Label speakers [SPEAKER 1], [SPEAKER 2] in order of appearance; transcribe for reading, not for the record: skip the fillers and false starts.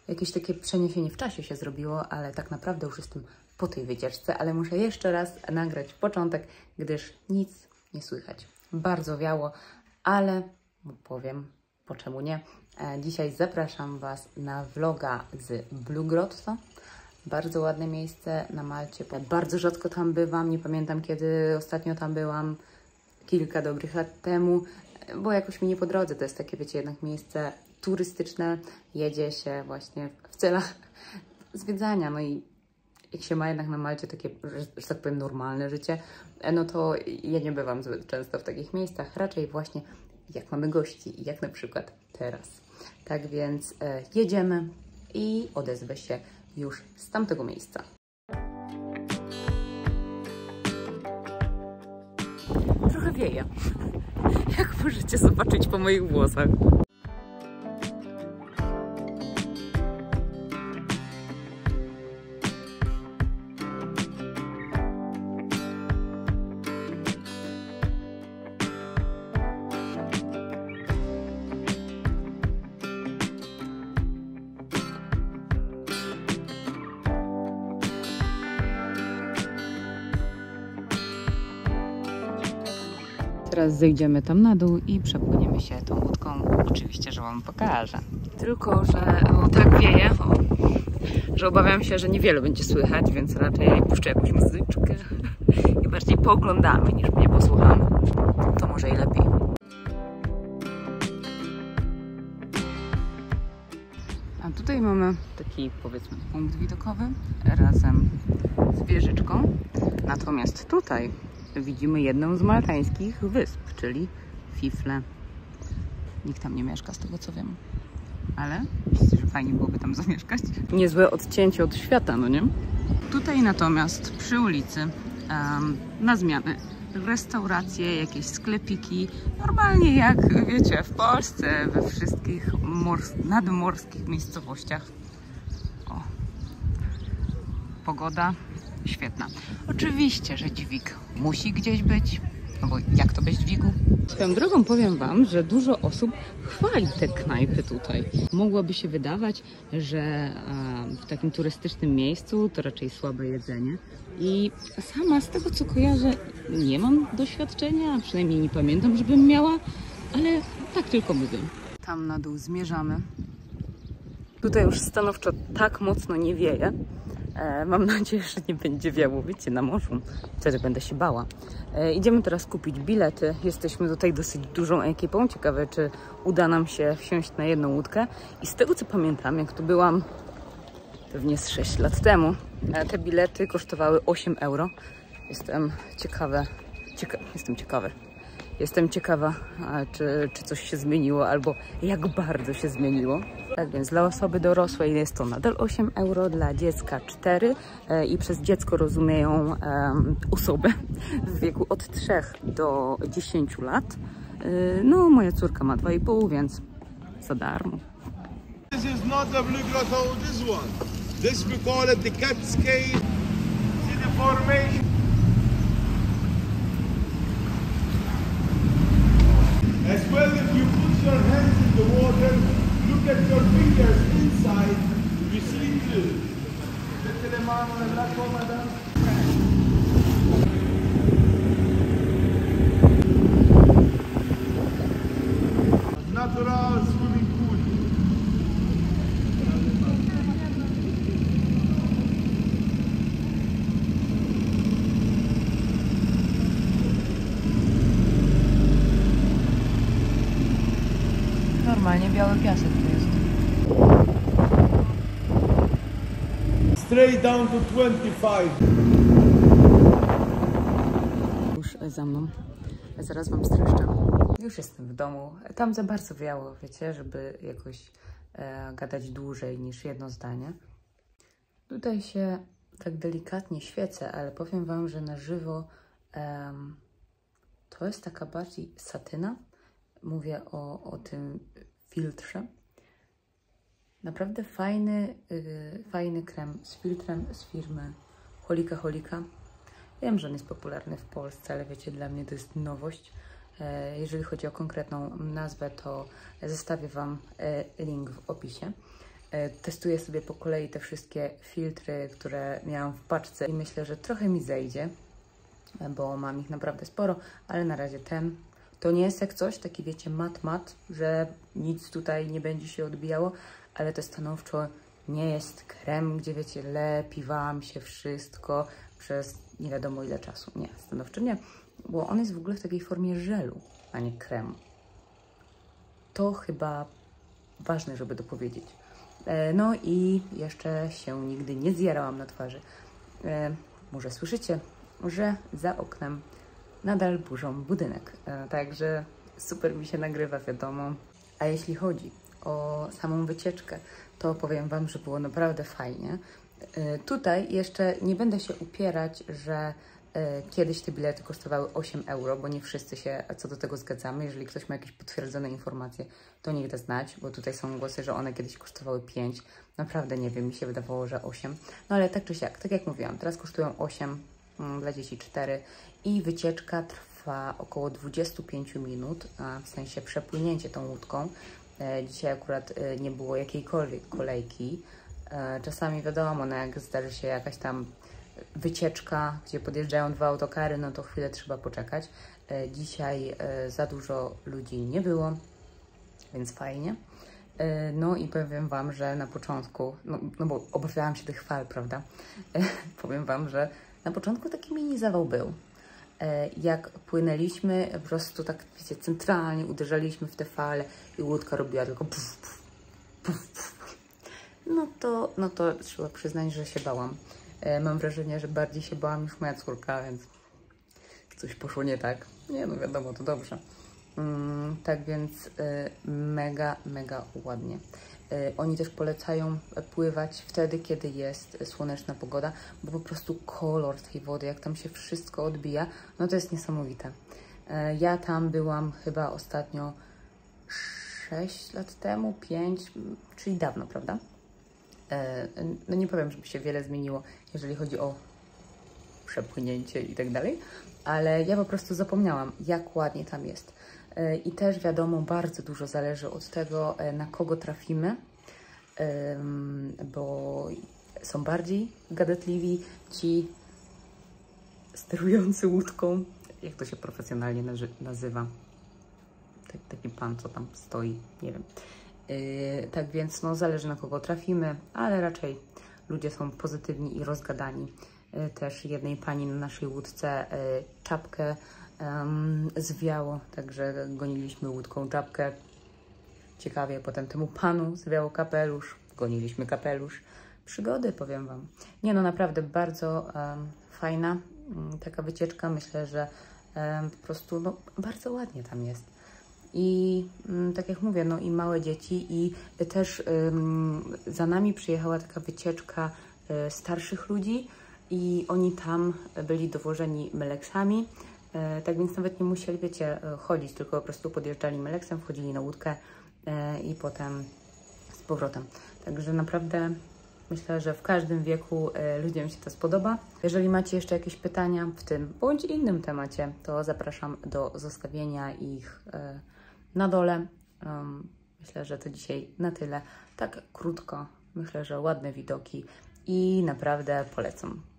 [SPEAKER 1] jakieś takie przeniesienie w czasie się zrobiło, ale tak naprawdę już jestem po tej wycieczce, ale muszę jeszcze raz nagrać początek, gdyż nic nie słychać. Bardzo wiało, ale powiem, po czemu nie. Dzisiaj zapraszam Was na vloga z Blue Grotto. Bardzo ładne miejsce na Malcie. Bardzo rzadko tam bywam, nie pamiętam kiedy ostatnio tam byłam, kilka dobrych lat temu, bo jakoś mi nie po drodze. To jest takie, wiecie, jednak miejsce turystyczne. Jedzie się właśnie w celach zwiedzania. No i jak się ma jednak na Malcie takie, że tak powiem, normalne życie, no to ja nie bywam zbyt często w takich miejscach. Raczej właśnie jak mamy gości, jak na przykład teraz. Tak więc jedziemy i odezwę się już z tamtego miejsca. Trochę wieje, jak możecie zobaczyć po moich włosach. Teraz zejdziemy tam na dół i przepłyniemy się tą łódką. Oczywiście, że Wam pokażę. Tylko, że tak wieje, że obawiam się, że niewiele będzie słychać, więc raczej puszczę jakąś muzyczkę i bardziej pooglądamy niż mnie posłuchamy. To może i lepiej. A tutaj mamy taki, powiedzmy, punkt widokowy razem z wieżyczką. Natomiast tutaj widzimy jedną z maltańskich wysp, czyli Fifle. Nikt tam nie mieszka, z tego co wiem. Ale myślę, że fajnie byłoby tam zamieszkać. Niezłe odcięcie od świata, no nie? Tutaj natomiast przy ulicy na zmianę restauracje, jakieś sklepiki. Normalnie jak wiecie, w Polsce, we wszystkich nadmorskich miejscowościach. O. Pogoda świetna. Oczywiście, że dźwig musi gdzieś być, no bo jak to bez dźwigu? Swoją drogą powiem Wam, że dużo osób chwali te knajpy tutaj. Mogłoby się wydawać, że w takim turystycznym miejscu to raczej słabe jedzenie. I sama z tego co kojarzę nie mam doświadczenia, a przynajmniej nie pamiętam, żebym miała, ale tak tylko mówię. Tam na dół zmierzamy. Tutaj już stanowczo tak mocno nie wieje. Mam nadzieję, że nie będzie wiało, wiecie, na morzu. Wtedy będę się bała. Idziemy teraz kupić bilety. Jesteśmy tutaj dosyć dużą ekipą. Ciekawe, czy uda nam się wsiąść na jedną łódkę. I z tego, co pamiętam, jak tu byłam pewnie z 6 lat temu, te bilety kosztowały 8 euro. Jestem ciekawa, czy coś się zmieniło, albo jak bardzo się zmieniło. Tak więc dla osoby dorosłej jest to nadal 8 euro, dla dziecka 4 i przez dziecko rozumieją osobę w wieku od 3 do 10 lat. No, moja córka ma 2,5, więc za darmo.
[SPEAKER 2] This is not the Blue Grotto, this one. This we call it the Cascade. See the formation? As well, if you put your hands in the water, look at your fingers inside, you see too. Natural swimming pool.
[SPEAKER 1] Normalnie biały piasek tu jest.
[SPEAKER 2] Straight down to 25.
[SPEAKER 1] Już za mną. Zaraz Wam streszczę. Już jestem w domu. Tam za bardzo wiało, wiecie, żeby jakoś gadać dłużej niż jedno zdanie. Tutaj się tak delikatnie świecę, ale powiem Wam, że na żywo to jest taka bardziej satyna. Mówię o tym filtrze. Naprawdę fajny krem z filtrem z firmy Holika. Wiem, że on jest popularny w Polsce, ale wiecie, dla mnie to jest nowość. Jeżeli chodzi o konkretną nazwę, to zostawię Wam link w opisie. Testuję sobie po kolei te wszystkie filtry, które miałam w paczce i myślę, że trochę mi zejdzie, bo mam ich naprawdę sporo, ale na razie ten. To nie jest jak coś, taki wiecie, mat, że nic tutaj nie będzie się odbijało, ale to stanowczo nie jest krem, gdzie wiecie, lepi wam się wszystko przez nie wiadomo ile czasu. Nie, stanowczo nie, bo on jest w ogóle w takiej formie żelu, a nie kremu. To chyba ważne, żeby dopowiedzieć. No i jeszcze się nigdy nie zjarałam na twarzy. Może słyszycie, że za oknem nadal burzą budynek. Także super mi się nagrywa, wiadomo. A jeśli chodzi o samą wycieczkę, to powiem wam, że było naprawdę fajnie. Tutaj jeszcze nie będę się upierać, że kiedyś te bilety kosztowały 8 euro, bo nie wszyscy się co do tego zgadzamy. Jeżeli ktoś ma jakieś potwierdzone informacje, to niech da znać, bo tutaj są głosy, że one kiedyś kosztowały 5. Naprawdę nie wiem, mi się wydawało, że 8. No ale tak czy siak, tak jak mówiłam, teraz kosztują 8, dla dzieci 4 i wycieczka trwa około 25 minut, w sensie przepłynięcie tą łódką. Dzisiaj akurat nie było jakiejkolwiek kolejki. Czasami wiadomo, no jak zdarzy się jakaś tam wycieczka, gdzie podjeżdżają 2 autokary, no to chwilę trzeba poczekać. Dzisiaj za dużo ludzi nie było, więc fajnie. No i powiem wam, że na początku, no bo obawiałam się tych fal, prawda? Powiem wam, że na początku taki mini zawał był. Jak płynęliśmy, po prostu tak, wiecie, centralnie uderzaliśmy w te fale i łódka robiła tylko puf, puf, puf, puf. No to trzeba przyznać, że się bałam. Mam wrażenie, że bardziej się bałam niż moja córka, więc coś poszło nie tak. Nie, no wiadomo, to dobrze. Tak więc mega ładnie. Oni też polecają pływać wtedy, kiedy jest słoneczna pogoda, bo po prostu kolor tej wody, jak tam się wszystko odbija, no to jest niesamowite. Ja tam byłam chyba ostatnio 6 lat temu, 5, czyli dawno, prawda? No nie powiem, żeby się wiele zmieniło, jeżeli chodzi o przepłynięcie i tak dalej, ale ja po prostu zapomniałam, jak ładnie tam jest. I też wiadomo, bardzo dużo zależy od tego, na kogo trafimy, bo są bardziej gadatliwi ci sterujący łódką, jak to się profesjonalnie nazywa, taki pan, co tam stoi, nie wiem. Tak więc no, zależy na kogo trafimy, ale raczej ludzie są pozytywni i rozgadani. Też jednej pani na naszej łódce czapkę zwiało, także goniliśmy łódką czapkę. Ciekawie, potem temu panu zwiało kapelusz, goniliśmy kapelusz. Przygody, powiem wam. Nie no, naprawdę bardzo fajna taka wycieczka. Myślę, że po prostu no, bardzo ładnie tam jest. I tak jak mówię, no i małe dzieci i też za nami przyjechała taka wycieczka starszych ludzi i oni tam byli dowożeni meleksami, tak więc nawet nie musieli, wiecie, chodzić, tylko po prostu podjeżdżali meleksem, wchodzili na łódkę i potem z powrotem. Także naprawdę myślę, że w każdym wieku ludziom się to spodoba. Jeżeli macie jeszcze jakieś pytania w tym bądź innym temacie, to zapraszam do zostawienia ich na dole. Myślę, że to dzisiaj na tyle. Tak krótko. Myślę, że ładne widoki i naprawdę polecam.